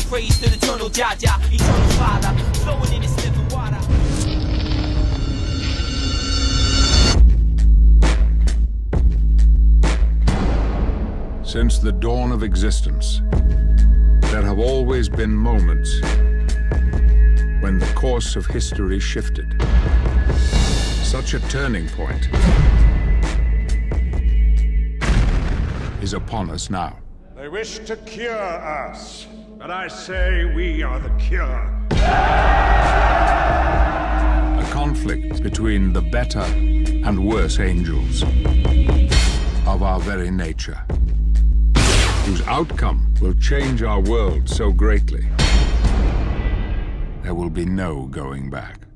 praise to the eternal Jaja, eternal Father, flowing in this living water. Since the dawn of existence, there have always been moments when the course of history shifted. Such a turning point is upon us now. They wish to cure us, but I say we are the cure. A conflict between the better and worse angels of our very nature, whose outcome will change our world so greatly, there will be no going back.